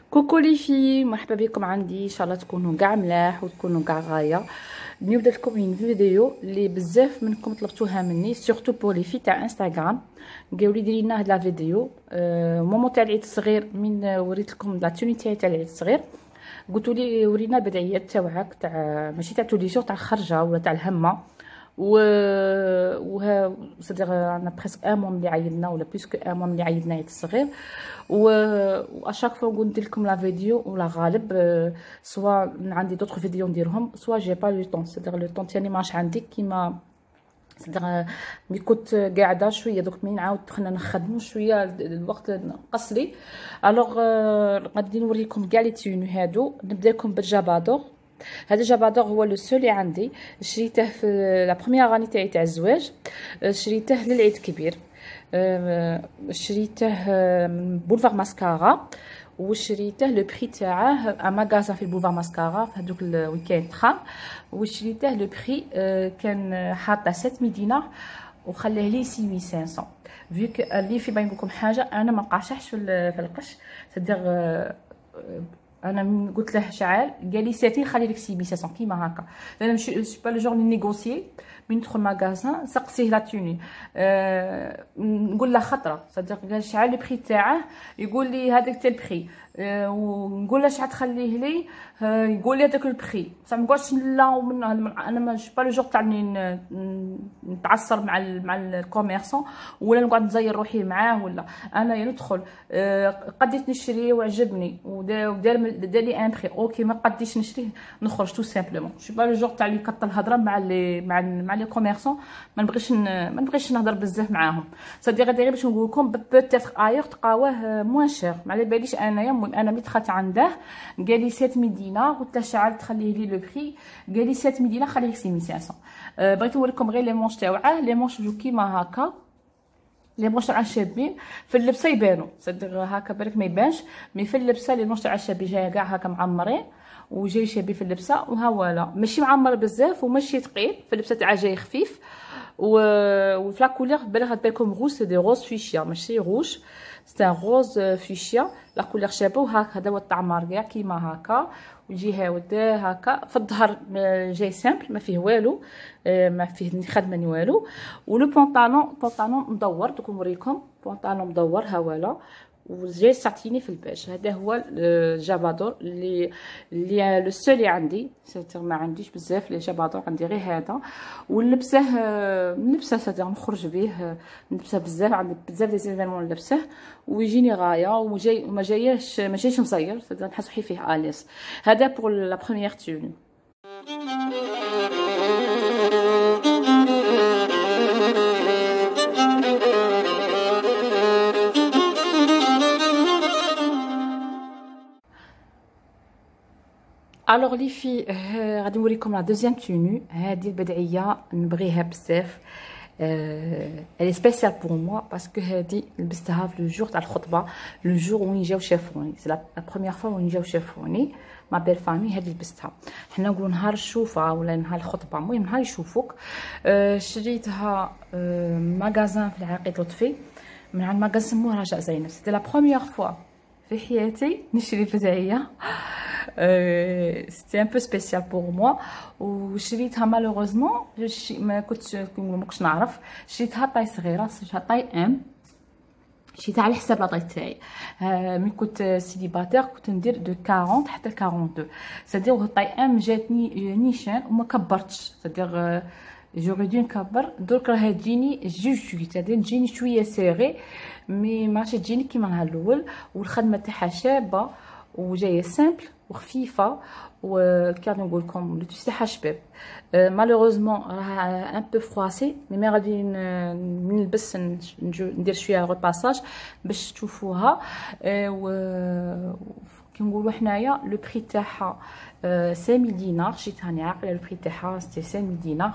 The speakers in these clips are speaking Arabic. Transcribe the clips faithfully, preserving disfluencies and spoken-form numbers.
كوكو لي في مرحبا بكم عندي، ان شاء الله تكونوا كاع ملاح وتكونوا كاع غايه. اليوم درت لكم اون فيديو اللي بزاف منكم طلبتوها مني، سورتو بور لي في تاع انستغرام. قالوا لي ديري لنا هاد لا فيديو أه مومون تاع العيد الصغير، من وريت لكم لا توني تاعي تاع العيد الصغير. قلتوا لي ورينا البدعيات تاعك، تاع ماشي تاع تولي جور، تاع الخرجه ولا تاع الهمه. و وها صدق انا بريسك ان مون اللي عيدنا ولا بلوس كو ان مون اللي عيدنا عيد الصغير. و اشاك فوا نقول ندير لكم لا فيديو ولا غالب سوا عندي دوطخ فيديو نديرهم، سوا جي با لو طون، صدق لو طون تاني ماش عندي كيما صدق. مي كنت قاعده شويه دوك مين عاود دخلنا نخدموا شويه الوقت نقص لي. الوغ غادي نوريكم كاع لي تيونو هادو. نبدا لكم بالجابادور. هذا جابادور هو لو سول اللي عندي، شريته في لا بروميير اني تاعي تاع الزواج، شريته للعيد الكبير. شريته من بولفار ماسكارا، وشريته لو بري تاعه ا ماغازان في البولفار ماسكارا في هذوك الويكاند ترام. وشريته لو بري كان حاطه سبعمية دينار وخليه لي ستة آلاف وخمسمية. فيك اللي في باين لكم حاجه، انا ما نقاشحش في القش، صدق انا قلت له شعال، قال لي ساتين خلي لك سبعمية وخمسمية كيما هكا. انا ماشي با لو جور ني نيغوسيي من ندخل ماغازان سقسيه لا توني، أه نقول له خطره، صدق قال شعال لو بري تاعه، يقول لي هذاك تاع البري، أه ونقول له شحال تخليه لي، أه يقول لي هذاك البري. بصح ما نقعدش لا ومن انا ماشي با لو جور تاع نتعصر مع ال مع الكوميرسون ولا نقعد نزير روحي معاه، ولا انا ندخل أه قديت نشري وعجبني ودار دار لي ان بري اوكي، ما قديش نشريه نخرج تو سامبلومون. شي با لو جور تاع اللي كطل الهضره مع لي مع مع لي كوميرسون، ما نبغيش ما نبغيش نهضر بزاف معاهم. صدق غير باش نقول لكم بوتيتر ايور تلقاوه موان شير، ما على باليش انايا. المهم انا ملي دخلت عنده قال لي سبعمية دينار، قلت له شحال تخليه لي لو بري، قال لي سبعمية دينار خليه لك ستة آلاف وخمسمية. أه بغيت نوريكم غير لي مونش تاوعه. لي مونش جو كيما هكا، لي مونش تاع شابين في اللبسه يبانوا، صدق هكا بالك ما يبانش، مي في اللبسه لي مونش تاع شابين جايه كاع هكا معمرين وجاي شابين في اللبسه. وها ولا ماشي معمر بزاف وماشي ثقيل، في اللبسه تاعها جاي خفيف. و في لا كولور بالك بالكم روز، سي دي روز فيشيا ماشي روج، سي ان روز فيشيا. لا كولور شابه، وهاك هذا هو الطعمار كاع كيما هكا، ويجي هاود هكا في الظهر جاي سامبل ما فيه والو، ما فيه خدمه والو. ولو بونطالون بونطالون مدور، دوك نوريكم بونطالون مدور ها ولا، وجاي ساتيني في الباج. هذا هو الجابادور اللي اللي لو سول اللي عندي، سيتر ما عنديش بزاف لي جابادور، عندي غير هذا. ونلبسه نلبسه سيتر نخرج به، نلبسه بزاف، عندي بزاف دي زيفينمون نلبسه ويجيني غايه، وجاي ما جايش ما جايش مزير، سيتر نحس روحي فيه اليس. هذا بور لا بروميير توني. الوغ لي في غادي نوريكم لا دوزيام توني. هذه البدعيه نبغيها بزاف، الي سبيسيال بور موا باسكو هذه لبستها في لو جور تاع الخطبه، لو جور وين جاو شافوني، سي لا بروميير فوا وين جاو شافوني ما بيل فامي. هذه لبستها حنا نقولوا نهار الشوفه ولا نهار الخطبه، المهم نهار يشوفوك. شريتها ماغازان في العقيد لطفي، من عند ماغازان سموه رجاء زينب. سيتي لا بروميير فوا في حياتي نشري بدعيه، سيتي ان بو سبيسيال بور موا. وشريتها مالوغوزمون ما كنتش ما كنتش نعرف، شريتها طاي صغيره، شريتها طاي ام، شريتها على حساب لا طاي تاعي. ملي كنت سيليباتير كنت ندير دو أربعين حتى أربعة وأربعين، سادير طاي ام جاتني نيشان وما كبرتش، سادير جوغي دو نكبر. درك راها تجيني جوج جوج، سادير تجيني شويه سيغي، مي ماشي تجيني كيما نهار الاول. والخدمه تاعها شابه وجايه سامبل وخفيفه، وكان نقول لكم لو تيسي تاعها شباب. مالوغوزمون راها ان بو فرواسي، مي مي غادي نلبس ندير شويه ريباساج باش تشوفوها. و كي نقولوا حنايا لو بري تاعها خمسمية دينار، شريتها انا عاقله لو بري تاعها سيتي خمسمية دينار.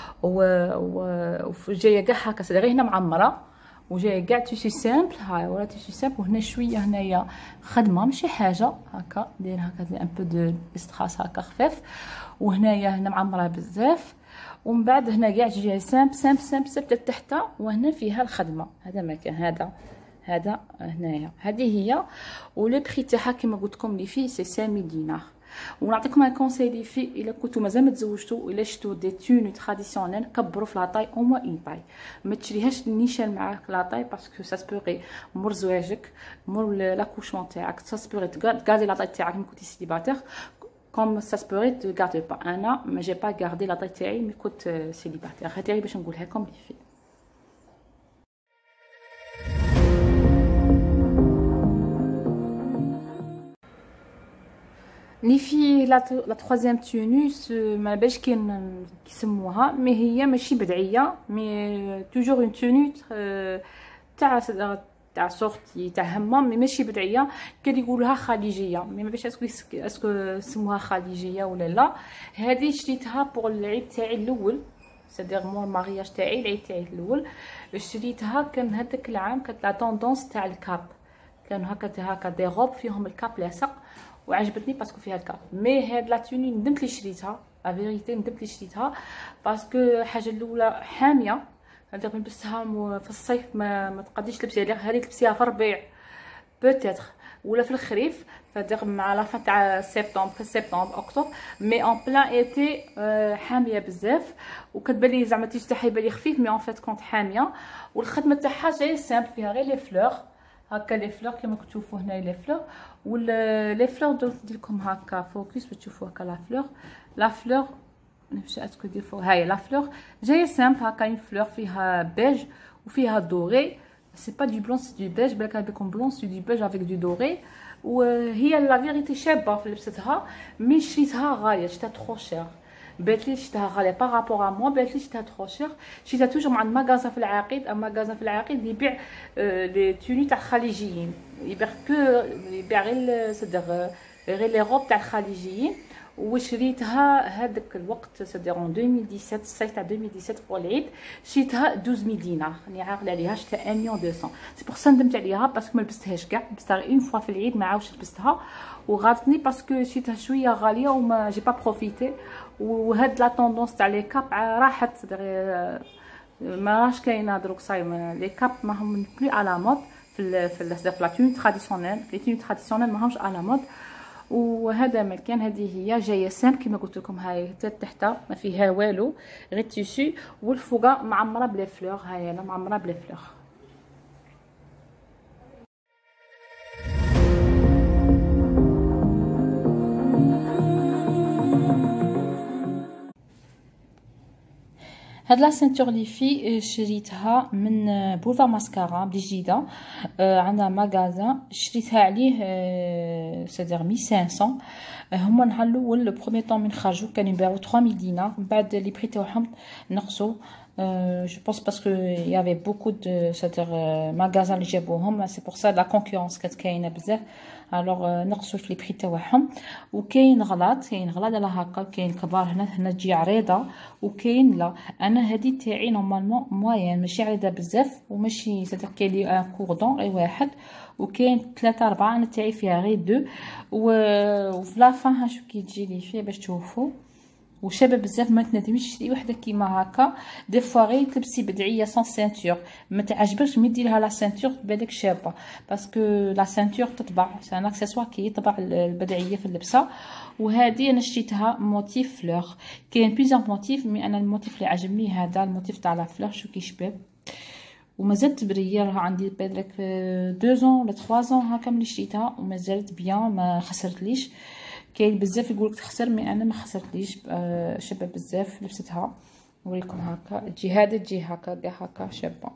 و جايه كاع هكا غير هنا معمره، وجاي كاع تيشي سامبل، هاي ولا تيشي سامبل، وهنا شويه هنايا خدمه ماشي حاجه هكا داير هكا ان بو دو استراس هكا خفيف، وهنايا هنا معمره بزاف. ومن بعد هنا كاع جايه سامبل سامبل سامبل سامبل تحت، وهنا فيها الخدمه. هذا مكان، هذا هذا هنايا هذه هي. ولو بري تاعها كيما قلت لكم لي في سي خمسمية دينار. ونعطيكم ان كونساي لي في الا كنتو مازال ما تزوجتو الا شفتو دي توني تراديسيونيل كبروا في لاطاي او موان اون طاي، ما تشريهاش نيشان معاك لاطاي باسكو سا سبوغي مور زواجك مور لاكوشمون تاعك سا سبوغي تغادي لاطاي تاعك ملي كنتي سيليباتير كوم سا سبوغي تغادي با. انا ما جي با غاردي لاطاي تاعي ملي كنت سيليباتير. هادي باش نقولها لكم لي في. لي في لا تروازيام توني ما باش كاين كيسموها، مي هي ماشي بدعيه، مي توجور اون توني تاع تاع سورتي تاع همام، مي ماشي بدعيه. كان يقولوها خليجيه، مي ما باش اسكو اسكو سموها خليجيه ولا لا. هذه شريتها بوغ العيد تاعي الاول، سادير مور مارياج تاعي العيد تاعي الاول شريتها. كان هذاك العام كانت لا طوندونس تاع الكاب، كانوا هكا هكا دي روب فيهم الكاب لاصق وعجبتني باسكو فيها الكاب. مي هاد لا توني ندمت لي شريتها، لا فيريتي ندمت لي شريتها باسكو الحاجه الاولى حاميه، هذا لبستها في الصيف ما ما تقديش تلبسيها. هذه تلبسيها في الربيع بوتيتر ولا في الخريف، فدير مع لا فان تاع سبتمبر في سبتمبر اكتوبر، مي اون بلان ايتي حاميه بزاف وكتبان لي زعما تيجي تاعها يبان لي خفيف، مي اون فيت كونت حاميه. والخدمه تاعها جايه سامبل، فيها غير لي فلور هكا لي فلور كيما كتشوفوا هنا لي فلور. ولا لي فلور درت ندير لكم هكا فوكس باش تشوفوا هكا لا فلور. لا فلور نمشي اسكو دير فوق هاي لا فلور جايه سامبل هكا اون فلور فيها بيج وفيها دوري، سي با دو بلون سي دو بيج، بالك بكم بلون سي دو بيج افيك دو دوري. وهي لا فيريتي شابه في لبستها، مي شريتها غاليه، شريتها ترو شير. باتلي شريتها غاليه بارابور ا موا، باتلي شريتها ترو شير. شريتها توجور مع ماغازان في العقيد، اما ماغازان في العقيد اللي يبيع لي توني تاع الخليجيين، يبيع كو يبيع غير صدق غير لي روب تاع الخليجيين. وشريتها هذاك الوقت سدير اون ألفين وسبعطاش الصيف تاع ألفين وسبعطاش بور العيد، شريتها اثنا عشر دينار، راني عاقله عليها شريتها واحد مليون ومئتين. سي بور سا ندمت عليها باسكو ما لبستهاش كاع، لبستها غير اون فوا في العيد ما عاودش لبستها وغاضتني باسكو شريتها شويه غاليه وما جي با بروفيتي. وهاد لا طوندونس تاع لي كاب راحت، سدير ما راش كاينه دروك صاي لي كاب ما هم بلي على مود في في في لا توني تراديسيونيل، لي توني تراديسيونيل ما همش على مود. وهذا ما كان، هذه هي جايه سام كما قلت لكم، هاي حتى تحت ما فيها والو غير تيشو، والفوقه معمره بلي فلور، هاي انا معمره بلي فلور. هاد لا سنتور لي في شريتها من بولفار ماسكارا بجديده، آه عندها ماغازان، شريتها عليه آه سادير ألف وخمسمية. هما نهار الاول لو بروميي طون من خرجوا كانوا يبيعوا ثلاث مية دينار، من بعد لي بري تاعهم نقصوا. Euh, je pense parce que il y avait beaucoup de c'est-à-dire magasins اللي جابوهم، سي بور سا لا كونكورونس كانت كاينه بزاف، الوغ نقصوا في لي بري تاعهم. وكاين غلاط، كاين غلاط على هكا، كاين كبار هنا هنا تجي عريضه وكاين لا. انا هذه تاعي نورمالمون موين، ماشي عريضه بزاف وماشي c'est-à-dire كاين لي ان كوردون غير واحد، وكاين ثلاثه اربعه، انا تاعي فيها غير دو. وفي لا فان ها شو كي تجي لي فيه باش تشوفوا، وشابه بزاف. ما تندميش تشري وحده كيما هكا، دي فوا غير تلبسي بدعيه سون سانتور ما تعجبكش، مي ديرها لا سانتور تبانلك شابه، باسكو لا سانتور تطبع، سي ان اكسسوار كي يطبع البدعيه في اللبسه. وهذه انا شريتها موتيف فلور، كاين بليزيور موتيف، مي انا الموتيف اللي عجبني هذا الموتيف تاع لا فلور، شو كيشبه. ومازالت بريه، راه عندي بالك دو زون ولا تخوا زون هكا ملي شريتها ومازالت بيان، ما خسرتليش. كاين بزاف يقولك تخسر، مي انا ما خسرتليش، آه شابه بزاف لبستها. نوريكم هكا تجي هذه تجي هكا كاع هكا شابه.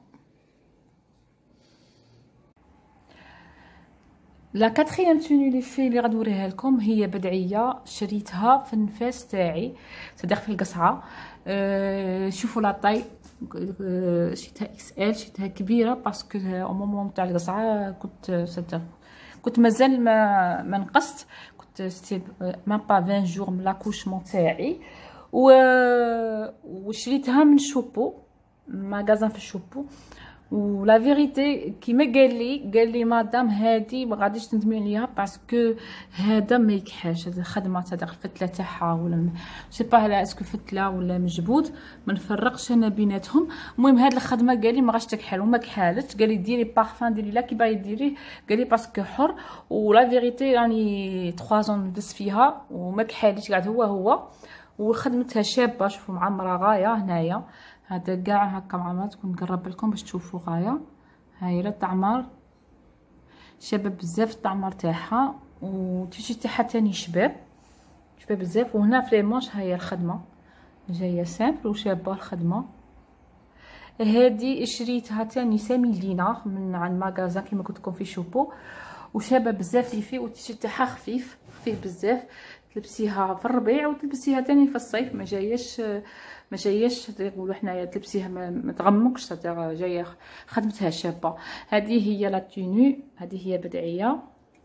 لا كاتريام توني لي في اللي غنوريها لكم هي بدعيه، شريتها في النفاس تاعي صدق في القصعه. آه شوفوا لا طاي، آه شريتها اكس ال، شريتها كبيره باسكو او مومون تاع القصعه كنت صدق كنت مازال ما ما نقصت، سيتي مام با عشرين جور من لاكوشمون تاعي. و وشريتها من شوبو، ماغازان في شوبو. ولا فيريتي كيما قال لي قال لي مدام هادي ما غاديش تندمي عليها باسكو هذا ما يكحاش، هذه الخدمه تاع داك الفتله تاعها ولا سي با لا اسكو فتله ولا مجبود ما نفرقش انا بيناتهم. المهم هاد الخدمه قال لي ما غاش تكحل وما كحالت، قال لي ديري بارفان ديري لا كي باغي ديريه، قال لي باسكو حر. ولا فيريتي راني ثلاثة زون ندس فيها وما كحاليش قاعد هو هو، وخدمتها شابه. شوفوا معمره غايه هنايا، هذا كاع هكا معمر تكون نقرب لكم باش تشوفوا غايه. هاي لا تعمر شابه بزاف التعمر تاعها، والتيشيرت تاعها تاني شباب شباب بزاف. وهنا في لي مونش هاي الخدمه جايه سامبل وشابه الخدمه. هادي شريتها تاني سامي دينار من عند ماغازان كيما قلت لكم في شوبو، وشابه بزاف لي فيه، والتيشيرت تاعها خفيف خفيف بزاف، تلبسيها في الربيع وتلبسيها تاني في الصيف. ما جاياش ما جاياش يقولوا حنايا تلبسيها ما تغمقش، صدق جايه خدمتها شابه. هذه هي لا توني، هذه هي بدعيه،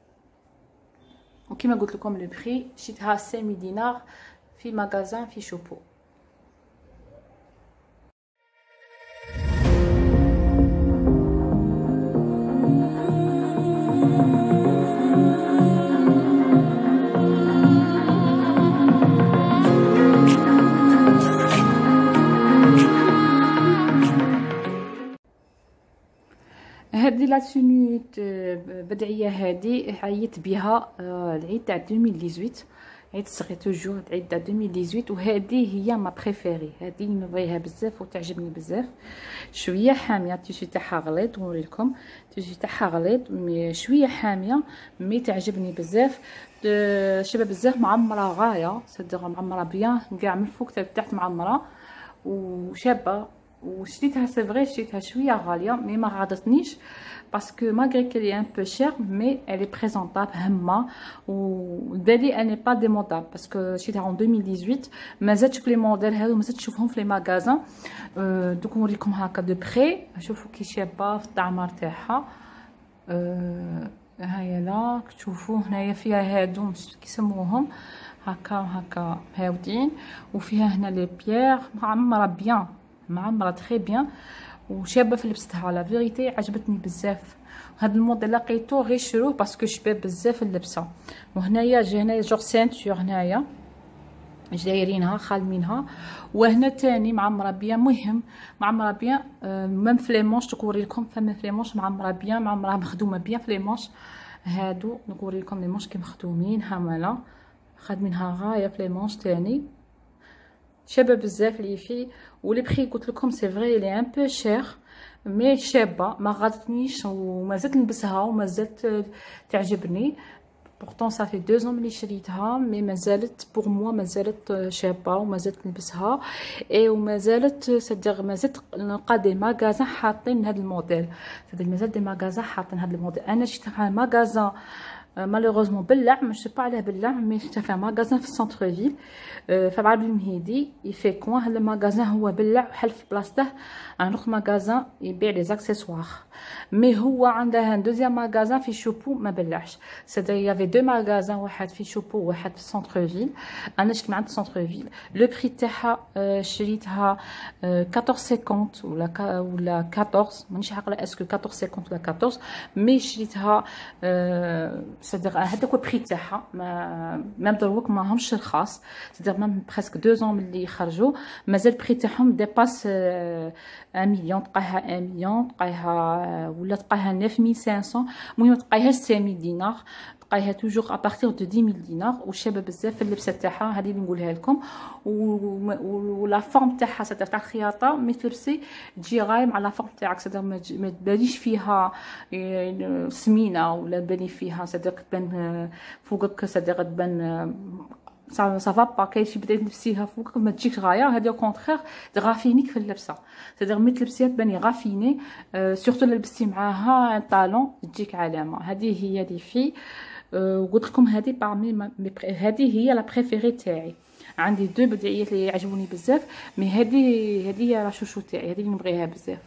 وكما قلت لكم لو بري شريتها سامي دينار في ماغازان في شوبو. هذه لا توني بدعيه، هذه عيطت بها العيد تاع ألفين وثمانية عشر، عيد الصغير توجور العيد تاع ألفين وثمانية عشر، وهذه هي ما بريفيري، هذه نبغيها بزاف وتعجبني بزاف. شويه حاميه، التيشيرت تاعها غليظ نوريلكم، التيشيرت تاعها غليظ شويه حاميه مي تعجبني بزاف. شباب بزاف معمره غايه، صدق معمره بيان كاع من الفوق حتى تحت معمره وشابه. وشريتها سي فري شريتها شويه غاليه مي ما غاضتنيش باسكو ماغري كلي ان بو شير مي الي بريزونطابل همه. ودالي اني با ديمودابل باسكو شريتها ان ألفين وثمانية عشر، مازال في لي موديل هادو مازال تشوفهم في لي ماغازان. أه دوك نوريكم هكا دو بخي، شوفوا كي شابه في التعمر تاعها. أه هيا لا تشوفوا هنايا فيها هادو كيسموهم هكا هكا هاودين، وفيها هنا لي بيير معمره بيان معمره تري بيان وشابه في لبستها. لا فيريتي عجبتني بزاف. هاد الموديل لقيتو غير شروه باسكو شباب بزاف اللبسه. وهنايا جا هنايا جور سانتور هنايا دايرينها خالمينها، وهنا تاني معمره بيان. مهم معمره بيان ميم في لي مونش تكوري لكم، فما في لي مونش معمره بيان، معمره مخدومه بيان في لي مونش. هادو نكوري لكم لي مونش كي مخدومين هامالا خادمينها غايه في لي مونش تاني شابه بزاف لي فيه. ولي بري قلت لكم سي فري لي ان بو شير مي شابه ما غادتنيش ومازالت نلبسها ومازالت تعجبني. بورتون صافي دو زون ملي شريتها مي مازالت بوغ موا مازالت شابه ومازالت نلبسها اي ومازالت صدق مازالت نلقى دي ماغازان حاطين هذا الموديل، صدق مازال دي ماغازان حاطين هذا الموديل. انا شفتها في ماغازان مالوغوزمون بلع ماشي با عليه بلع مي شفتها في ماغازان في السونتر فيل في عبد المهيدي يفي كوان. هذا الماغازان هو بلع وحل في بلاصته ان اوخ ماغازان يبيع لي زاكسيسوار مي هو عنده ان دوزيام ماغازان في شوبو ما بلعش. سيدا يافي دو ماغازان، واحد في شوبو وواحد في السونتر فيل. انا شفت من عند السونتر فيل. لو بري تاعها شريتها أربعطاش خمسين ولا ولا أربعطاش مانيش عاقله اسكو أربعطاش خمسين ولا أربعطاش مي شريتها صدق هذاك هو البري تاعها. ما ميم دروك ماهمش رخاص، صدق ميم بريسك دو زون ملي خرجوا مازال البري تاعهم ديباس ان مليون، تلقايها ان مليون تلقايها ولا تلقايها تسعة آلاف وخمسمية. المهم تلقايهاش سبعمية دينار، تلقايها توجور ابارتيغ دو عشرة مية دينار. وشابه بزاف في اللبسه تاعها هذه اللي نقولها لكم. ولا فورم تاعها صدق تاع الخياطه مي تلبسي تجي غايه مع لا فورم تاعك، صدق ما تبانيش فيها سمينه ولا تباني فيها صدق تبان فوقك، صدق تبان صافا با كاين شي بدات تلبسيها فوقك ما تجيكش غايه. هذه او كونترير تغافينيك في اللبسه، صدق ملي تلبسيها تباني غافيني سورتو لبستي معاها طالون تجيك علامه. هذه هي لي في وقلت لكم هذه بارمي هذه هي لا بريفيري تاعي. عندي دو بدعيات اللي يعجبوني بزاف مي هذه هذه هي لا شوشو تاعي، هذه اللي نبغيها بزاف.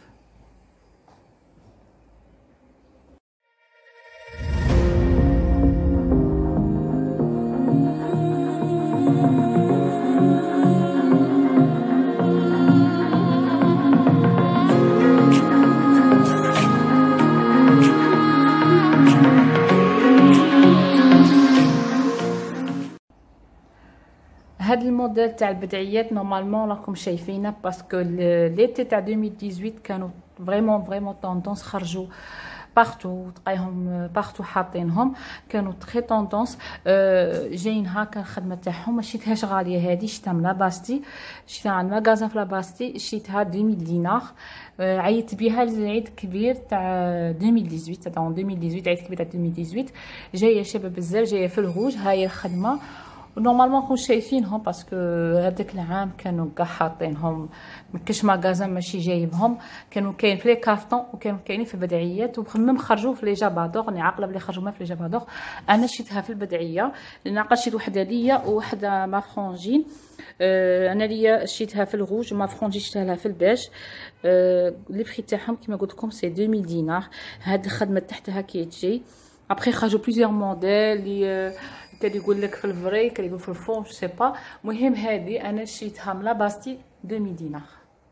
هذا الموديل تاع البدعيات نورمالمون راكم شايفينه، باسكو ليتي تاع ألفين وثمانية عشر كانوا فريمون فريمون طوندونس، خرجوا بارتو تلقايهم بارتو حاطينهم، كانوا تري طوندونس. أه جايين هكا الخدمه تاعهم، ما شريتهاش غاليه، هذه شريتها من لاباستي، شريتها عند ماغازان في لاباستي، شريتها ألفين دينار. أه عيطت بها للعيد الكبير تاع ألفين وثمانية عشر، تاع ألفين وثمانية عشر عيد كبير تاع ألفين وثمانية عشر، جايه شابه بزاف، جايه في الروج. هاي الخدمه نورمالمون كون شايفينهم، باسكو هذاك العام كانوا كاع حاطينهم، مكاش ماغازان ماشي جايبهم، كانوا كاين في لي كارطون وكانوا كاينين في البدعيات، وميم خرجوا في لي جابادور. راني عاقله بلي خرجوا ما في لي جابادور. انا شريتها في البدعيه، لان عقلت شريت وحده ليا ووحده ما فرونجين. آه انا ليا شريتها في الروج، ما فرونجين شريتها لها في البيج. آه لي بري تاعهم كيما قلت لكم سي ألفين دينار. هاد الخدمه تحتها كي تجي ابري خرجوا بليزيور موديل لي كان يقول لك في الفري، كان يقول في الفون، جو سي با. المهم هذه انا شريتها من لاباستي ألفين دينار.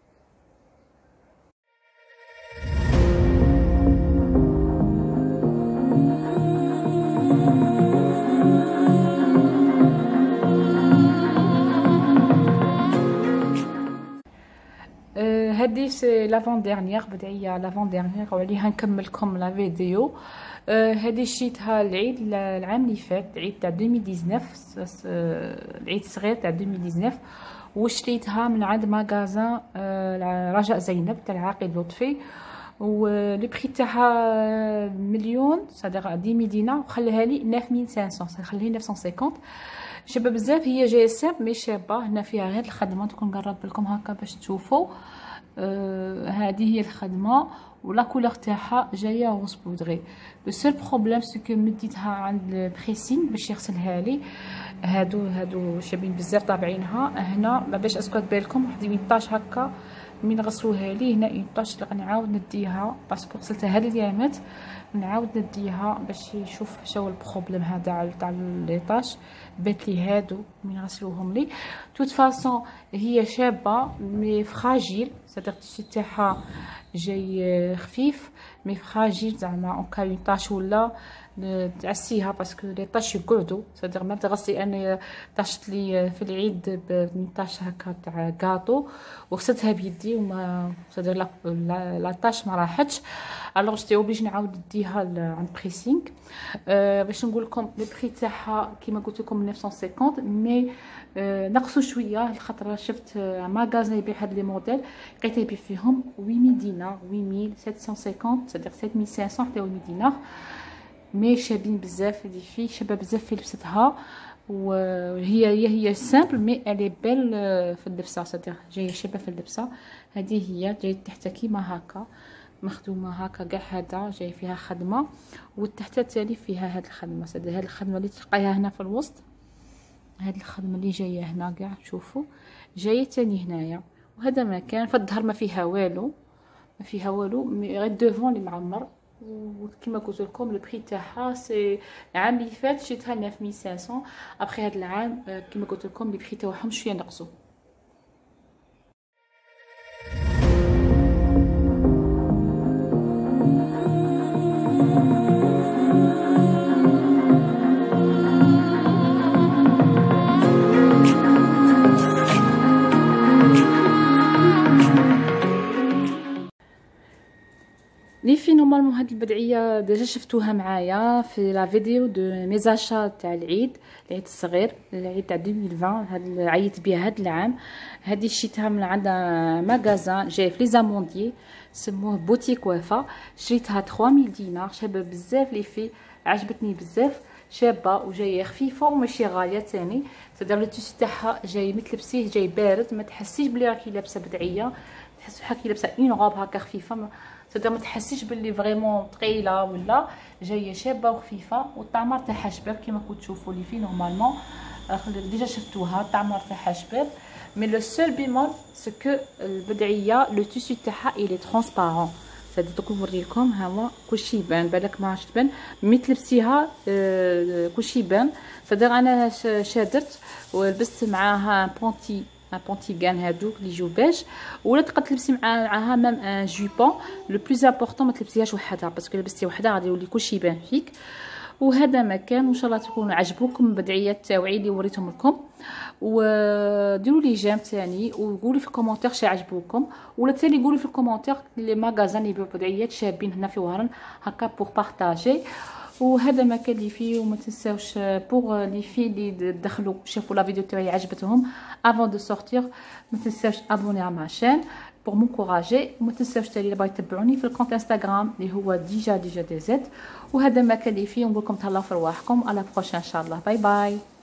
هذه سي لافون ديرنيير بدعيه، لافون ديرنيير وعليها نكملكم لا فيديو. هذه شريتها العيد العام اللي فات، العيد تاع ألفين وتسعطاش، العيد الصغير تاع ألفين وتسعطاش، وشريتها من عند ماغازان رجاء زينب تاع العاقل لطفي، و لي بري تاعها مليون صدق عشرة دينار، وخليها لي تسعة آلاف وخمسمية، خليها لي تسعمية وخمسين. شابه بزاف، هي جايه سامب مي شابه. هنا فيها غير الخدمه، تكون نقرب لكم هكا باش تشوفوا. آه هذه هي الخدمه، ولا كولور تاعها جايه غوز بودري. لو سول بروبليم سكو مديتها عند البريسين باش يغسلها لي. هادو هادو شابين بزاف طابعينها هنا، ما باش اسكو تبان لكم واحد ثمنطاش هكا من غسلوها لي هنا ثمنطاش. نعاود نديها باسكو غسلتها هاد اليامات، نعاود نديها باش يشوف شنو البروبليم هذا تاع ليطاش. بات لي هادو من غسلوهم لي. توت فاصون هي شابه مي فراجيل، صدق التيشي تاعها جاي خفيف مي فراجيل، زعما اون كا اون طاش ولا تعسيها، باسكو لي طاش يقعدوا. صدق ما تغسلي، انا طاشت لي في العيد ب ثمنطاش هكا تاع كاطو وغسلتها بيدي وما صدق لا لا طاش ما راحتش. الوغ جيتي اوبليج نعاود نديها عند بريسينغ. أه باش نقول لكم لي بري تاعها كيما قلت لكم تسعمية وخمسين، مي أه نقصوا شويه الخطره شفت ماغازان يبيع هاد لي موديل، لقيت يبيع فيهم ثمانمية دينار، ثمانمية سبعمية وخمسين، صدق سبعة آلاف وخمسمية حتى ثمانمية دينار. مي شابين بزاف، هذه في شابه بزاف في لبستها، وهي هي هي سامبل مي الي بيل في اللبسه، صدق جايه شابه في اللبسه. هذه هي جايه تحت كيما هكا مخدومه هكا كاع، هذا جاي فيها خدمه، والتحت التالي فيها هاد الخدمه. صدق هاد الخدمه اللي تلقايها هنا في الوسط، هاد الخدمه اللي جايه هنا كاع شوفوا جايه تاني هنايا. وهذا مكان في الظهر ما فيها والو، ما فيها والو، غير دوفون اللي معمر. وكما قلت لكم البري تاعها سي العام اللي فات شريتها تسعمية وخمسين، ابخي هذا العام كما قلت لكم البري تاعهم شويه نقصوا. لي في نورمالمون هاد البدعيه ديجا شفتوها معايا في لا فيديو دو ميزاشا تاع العيد، العيد الصغير، العيد تاع ألفين وعشرين. هاد عيطت بها هاد العام. هادي شريتها من عند ماغازان جاي في لي زاموندي، سموه بوتيك وفا. شريتها ثمانمية دينار، شابه بزاف لي في، عجبتني بزاف، شابه وجايه خفيفه وماشي غاليه تاني. تقدر التيشي تاعها جاي متلبسيه جاي بارد، ما تحسيش بلي راكي لابسه بدعيه، تحس بحال كي لابسه اون غوب هكا خفيفه، صدق ما تحسيش باللي فريمون ثقيله ولا. جايه شابه وخفيفه، والطعمر تاعها شباب كيما كنتو تشوفوا لي في نورمالمون ديجا شفتوها. الطعمر تاعها شباب، مي لو سول بيمول سكو البدعيه لو تيشي تاعها الي ترونسبارون. صدق دوك نوريلكم، ها هو كلشي يبان، بالك ما عادش تبان مي تلبسيها آه كلشي يبان. صدق انا شادرت ولبست معاها بونتي ان بونتيغان هادوك لي جو بيج، ولا تقدر تلبسي مع معاها ميم ان جوبون. لو بلوز امبورطون ما تلبسيهاش وحدها، باسكو لبستي وحدها غادي يولي كلشي يبان فيك. وهذا ما كان، وان شاء الله تكونوا عجبوكم البدعيات تاوعي اللي وريتهم لكم. وديروا لي جيم ثاني وقولوا في الكومونتير شي عجبوكم، ولا ثاني قولوا في الكومونتير لي ماغازان اللي يبيعوا بدعيات شابين هنا في وهران هكا بوغ بارطاجي. وهذا ما كان لي فيه. وما تنساوش بوغ لي في اللي دخلوا شافوا لا فيديو تاعي عجبتهم افون دو سورتير، ما تنساوش ابوني على ماشين بوغ مونكوراجي. وما تنساوش تاني باغي تتبعوني في الكونت انستغرام اللي هو ديجا ديجا دي زد. وهذا ما كان لي فيه، ونقول لكم تهلاو في رواحكم. على بروشين ان شاء الله. باي باي.